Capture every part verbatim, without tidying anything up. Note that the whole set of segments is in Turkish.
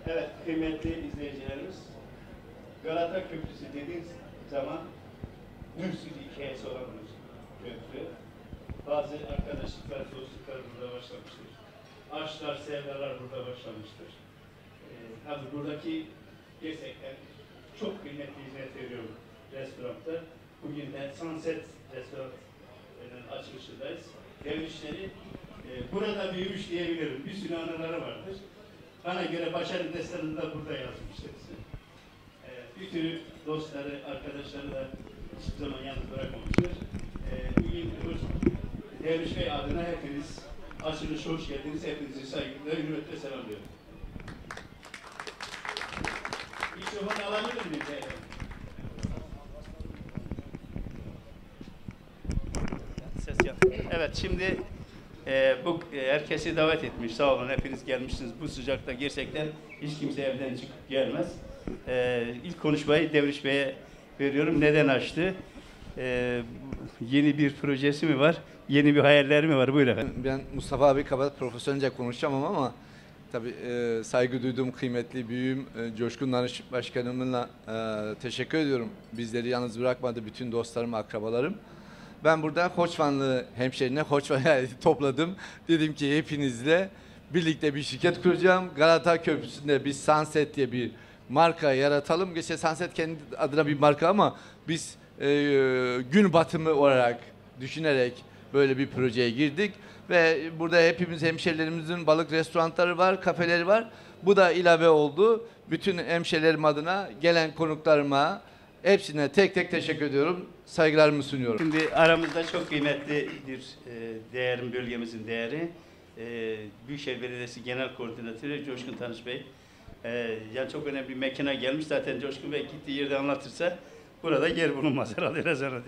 Evet, kıymetli izleyicilerimiz, Galata Köprüsü dediğiniz zaman bir sürü hikayesi olan bir köprü. Bazı arkadaşlıklar, dostluklar burada başlamıştır. Aşklar, sevdalar burada başlamıştır. Ee, tabii buradaki gerçekten çok kıymetli hizmet veriyorum restoranda. Bugün de Sunset Restoran'ın açılışındayız. Devrişleri e, burada büyümüş diyebilirim. Bir sürü anıları vardır. Bana göre başarı destanını da burada yazmıştır. E, bir sürü dostları, arkadaşları da hiçbir zaman yalnız bırakmamıştır. E, bugün Devriş Bey adına hepiniz açılış hoş geldiniz. Hepinizi saygıyla, hürmetle selamlıyorum. Mikrofonu alabilir miyim? Ses yap. Evet, şimdi e, bu e, herkesi davet etmiş. Sağ olun, hepiniz gelmişsiniz. Bu sıcakta gerçekten hiç kimse evden çıkıp gelmez. E, ilk konuşmayı Devriş Bey'e veriyorum. Neden açtı? E, yeni bir projesi mi var? Yeni bir hayalleri mi var? Buyurun efendim. Ben Mustafa abi kadar profesyonelce konuşamam ama tabii e, saygı duyduğum kıymetli büyüğüm e, Coşkun Danış Başkanımla e, teşekkür ediyorum. Bizleri yalnız bırakmadı, bütün dostlarım, akrabalarım. Ben burada Hoçvanlı hemşerine Hoçvan'ı topladım. Dedim ki hepinizle birlikte bir şirket kuracağım. Galata Köprüsü'nde biz Sunset diye bir marka yaratalım. Geçen Sunset kendi adına bir marka ama biz e, gün batımı olarak düşünerek böyle bir projeye girdik. Ve burada hepimiz hemşerilerimizin balık restoranları var, kafeleri var. Bu da ilave oldu. Bütün hemşerilerim adına gelen konuklarıma hepsine tek tek teşekkür ediyorum. Saygılarımı sunuyorum. Şimdi aramızda çok kıymetli bir e, değerin, bölgemizin değeri. E, Büyükşehir Belediyesi Genel Koordinatörü Coşkun Tanış Bey. E, yani çok önemli bir mekana gelmiş. Zaten Coşkun Bey gittiği yerde anlatırsa burada yer bulunmaz herhalde. Rezerv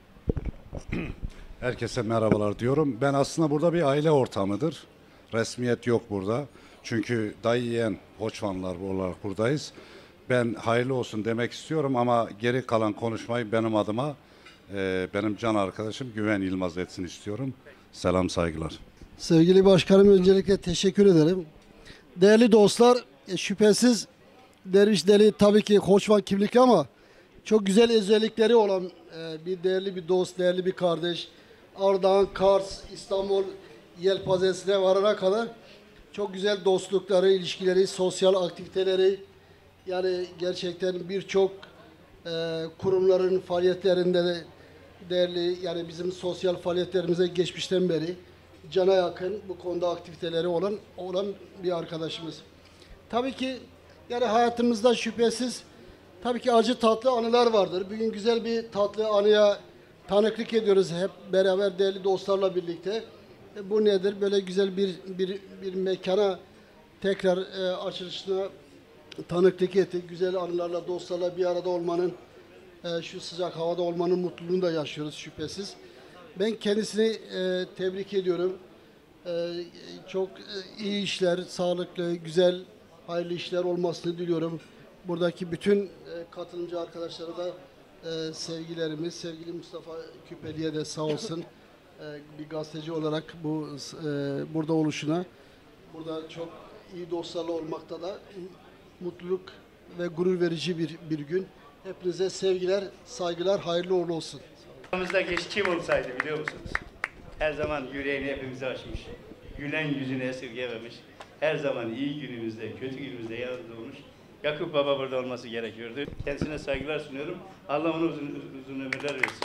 ediyorum. Herkese merhabalar diyorum. Ben aslında burada bir aile ortamıdır. Resmiyet yok burada. Çünkü dayı yeğen Hoçvanlılar olarak buradayız. Ben hayırlı olsun demek istiyorum ama geri kalan konuşmayı benim adıma e, benim can arkadaşım Güven Yılmaz etsin istiyorum. Selam, saygılar. Sevgili başkanım, öncelikle teşekkür ederim. Değerli dostlar, e, şüphesiz Derviş Deli tabii ki Hoçvan kimlikli ama çok güzel özellikleri olan e, bir değerli bir dost, değerli bir kardeş. Ardahan, Kars, İstanbul yelpazesine varana kadar çok güzel dostlukları, ilişkileri, sosyal aktiviteleri, yani gerçekten birçok e, kurumların faaliyetlerinde de değerli, yani bizim sosyal faaliyetlerimize geçmişten beri cana yakın bu konuda aktiviteleri olan olan bir arkadaşımız. Tabii ki yani hayatımızda şüphesiz tabii ki acı tatlı anılar vardır. Bugün güzel bir tatlı anıya tanıklık ediyoruz hep beraber değerli dostlarla birlikte. E, bu nedir? Böyle güzel bir bir bir mekana tekrar e, açılışına tanıklık ettik. Güzel anılarla, dostlarla bir arada olmanın, e, şu sıcak havada olmanın mutluluğunu da yaşıyoruz şüphesiz. Ben kendisini e, tebrik ediyorum. E, çok e, iyi işler, sağlıklı, güzel, hayırlı işler olmasını diliyorum. Buradaki bütün e, katılımcı arkadaşlara da e, sevgilerimiz, sevgili Mustafa Küpeli'ye de sağ olsun e, bir gazeteci olarak bu e, burada oluşuna, burada çok iyi dostlarla olmakta da mutluluk ve gurur verici bir bir gün. Hepinize sevgiler, saygılar, hayırlı uğurlu olsun. Aramızda geç kim olsaydı biliyor musunuz? Her zaman yüreğini hepimize açmış. Gülen yüzünü esirgememiş. Her zaman iyi günümüzde, kötü günümüzde yanımızda olmuş. Yakup Baba burada olması gerekiyordu. Kendisine saygılar sunuyorum. Allah ona uzun, uzun ömürler versin.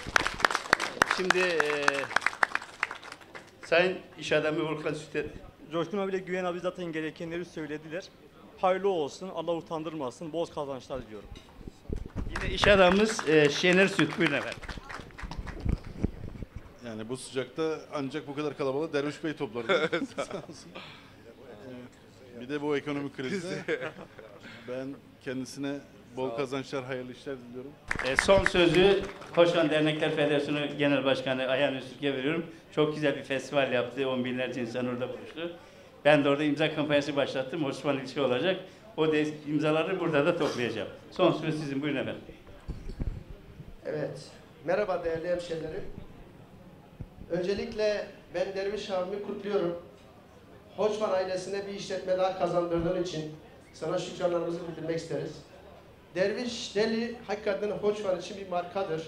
Şimdi e, Sayın İş Adamı Volkan Sütet. Coşkun abiyle Güven abi zaten gerekenleri söylediler. Hayırlı olsun, Allah utandırmasın, bol kazançlar diliyorum. Yine iş adamımız e, Şener Süt. Buyurun efendim. Yani bu sıcakta ancak bu kadar kalabalık Derviş Bey toplardı. Bir de bu ekonomik krizde ben kendisine bol kazançlar, hayırlı işler diliyorum. E, son sözü Hoçvan Dernekler Federasyonu Genel Başkanı Ayhan Öztürk'e veriyorum. Çok güzel bir festival yaptı. On binlerce insan orada buluştu. Ben de orada imza kampanyası başlattım. Hoçvan ilçe olacak. O da imzaları burada da toplayacağım. Son söz sizin. Buyurun efendim. Evet. Merhaba değerli hemşehrilerim. Öncelikle ben Derviş abimi kutluyorum. Hoçvan ailesine bir işletme daha kazandırdığın için sana şükranlarımızı bildirmek isteriz. Derviş Deli hakikaten Hoçvan için bir markadır.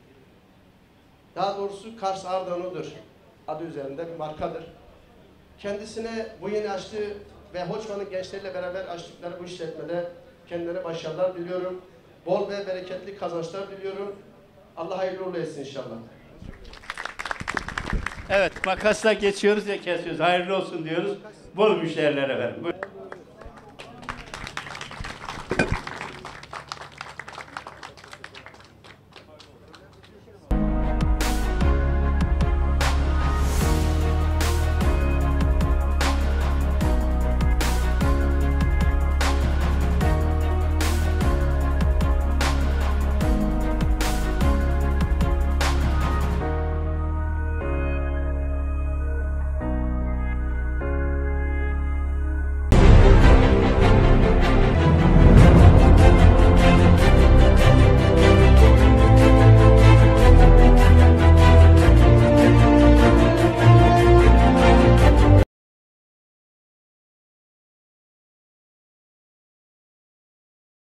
Daha doğrusu Kars Ardanu'dur. Adı üzerinde bir markadır. Kendisine bu yeni açtığı ve Hoçvan'ın gençleriyle beraber açtıkları bu işletmede kendilerine başarılar diliyorum. Bol ve bereketli kazançlar diliyorum. Allah hayırlı uğurlu etsin inşallah. Evet, makasla geçiyoruz ya kesiyoruz. Hayırlı olsun diyoruz. Bol müşteriler efendim. Buyurun.